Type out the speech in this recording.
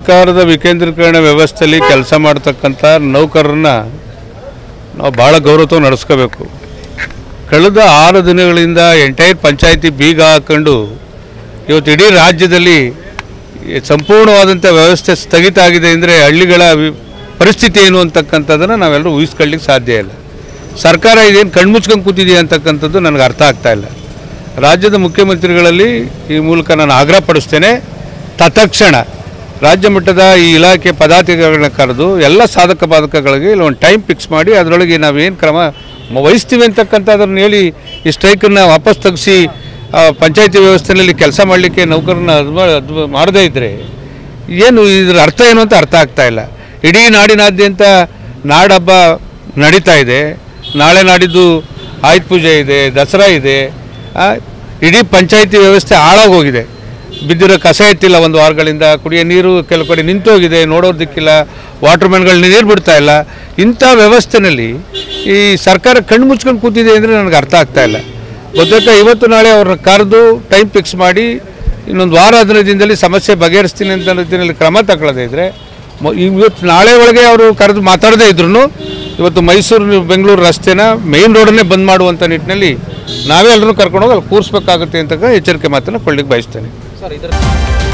ಸರ್ಕಾರದ ವಿಕೇಂದ್ರೀಕರಣ ವ್ಯವಸ್ಥೆಯಲ್ಲಿ ಕೆಲಸ ಮಾಡ್ತಕ್ಕಂಥ ನೌಕರರನ್ನ ನಾವು ಭಾಳ ಗೌರವ ನಡೆಸ್ಕೋಬೇಕು. ಕಳೆದ 6 ದಿನಗಳಿಂದ ಎಂಟೈರ್ ಪಂಚಾಯಿತಿ ಬೀಗ ಹಾಕೊಂಡು ಇವತ್ತು ಇಡೀ ರಾಜ್ಯದಲ್ಲಿ ಸಂಪೂರ್ಣವಾದಂಥ ವ್ಯವಸ್ಥೆ ಸ್ಥಗಿತ ಆಗಿದೆ ಅಂದರೆ ಹಳ್ಳಿಗಳ ಪರಿಸ್ಥಿತಿ ಏನು ಅಂತಕ್ಕಂಥದ್ದನ್ನು ನಾವೆಲ್ಲರೂ ಊಹಿಸ್ಕೊಳ್ಳಿಕ್ಕೆ ಸಾಧ್ಯ ಇಲ್ಲ. ಸರ್ಕಾರ ಇದೇನು ಕಣ್ಮುಚ್ಕೊಂಡು ಕೂತಿದೆಯಾ ಅಂತಕ್ಕಂಥದ್ದು ನನಗೆ ಅರ್ಥ ಆಗ್ತಾ ಇಲ್ಲ. ರಾಜ್ಯದ ಮುಖ್ಯಮಂತ್ರಿಗಳಲ್ಲಿ ಈ ಮೂಲಕ ನಾನು ಆಗ್ರಹ ಪಡಿಸ್ತೇನೆ, ತತ್ಕ್ಷಣ ರಾಜ್ಯ ಮಟ್ಟದ ಈ ಇಲಾಖೆ ಪದಾಧಿಕಾರಿಗಳನ್ನ ಕರೆದು ಎಲ್ಲ ಸಾಧಕ ಬಾಧಕಗಳಿಗೆ ಇಲ್ಲಿ ಒಂದು ಟೈಮ್ ಫಿಕ್ಸ್ ಮಾಡಿ ಅದರೊಳಗೆ ನಾವೇನು ಕ್ರಮ ವಹಿಸ್ತೀವಿ ಅಂತಕ್ಕಂಥದ್ದನ್ನು ಹೇಳಿ ಈ ಸ್ಟ್ರೈಕನ್ನು ವಾಪಸ್ ತೆಗೆಸಿ ಪಂಚಾಯತಿ ವ್ಯವಸ್ಥೆಯಲ್ಲಿ ಕೆಲಸ ಮಾಡಲಿಕ್ಕೆ ನೌಕರನ್ನ ಅದು ಮಾಡದೇ ಇದ್ದರೆ ಏನು ಇದರ ಅರ್ಥ ಏನು ಅಂತ ಅರ್ಥ ಆಗ್ತಾ ಇಲ್ಲ. ಇಡೀ ನಾಡಿನಾದ್ಯಂತ ನಾಡಹಬ್ಬ ನಡೀತಾ ಇದೆ. ನಾಳೆ ನಾಡಿದ್ದು ಆಯುಧ ಪೂಜೆ ಇದೆ, ದಸರಾ ಇದೆ. ಇಡೀ ಪಂಚಾಯತಿ ವ್ಯವಸ್ಥೆ ಹಾಳಾಗೋಗಿದೆ. ಬಿದ್ದಿರೋ ಕಸ ಎತ್ತಿಲ್ಲ, 1 ವಾರಗಳಿಂದ ಕುಡಿಯೋ ನೀರು ಕೆಲವು ಕಡೆ ನಿಂತೋಗಿದೆ, ನೋಡೋದಕ್ಕಿಲ್ಲ, ವಾಟರ್ಮ್ಯಾನ್ಗಳು ನೀರು ಬಿಡ್ತಾ ಇಲ್ಲ. ಇಂಥ ವ್ಯವಸ್ಥೆಯಲ್ಲಿ ಈ ಸರ್ಕಾರ ಕಣ್ಣು ಮುಚ್ಕೊಂಡು ಕೂತಿದೆ ಅಂದರೆ ನನಗೆ ಅರ್ಥ ಆಗ್ತಾ ಇಲ್ಲ. ಗೊತ್ತಾಯ್ತಾ, ಇವತ್ತು ನಾಳೆ ಅವ್ರನ್ನ ಕರೆದು ಟೈಮ್ ಫಿಕ್ಸ್ ಮಾಡಿ ಇನ್ನೊಂದು ವಾರ 15 ದಿನದಲ್ಲಿ ಸಮಸ್ಯೆ ಬಗೆಹರಿಸ್ತೀನಿ ಅಂತ ರೀತಿಯಲ್ಲಿ ಕ್ರಮ ತಗೊಳ್ಳದೇ ಇದ್ದರೆ ಇವತ್ತು ನಾಳೆ ಒಳಗೆ ಅವರು ಕರೆದು ಮಾತಾಡದೇ ಇದ್ರು ಇವತ್ತು ಮೈಸೂರು ಬೆಂಗಳೂರು ರಸ್ತೆನ ಮೇನ್ ರೋಡನ್ನೇ ಬಂದ್ ಮಾಡುವಂಥ ನಿಟ್ಟಿನಲ್ಲಿ ನಾವೇ ಎಲ್ಲರೂ ಕರ್ಕೊಂಡೋಗಿ ಅಲ್ಲಿ ಕೂರಿಸ್ಬೇಕಾಗುತ್ತೆ ಅಂತ ಎಚ್ಚರಿಕೆ ಮಾತನ್ನು ಕೊಳ್ಳಿಕ್ಕೆ ಬಯಸ್ತೇನೆ.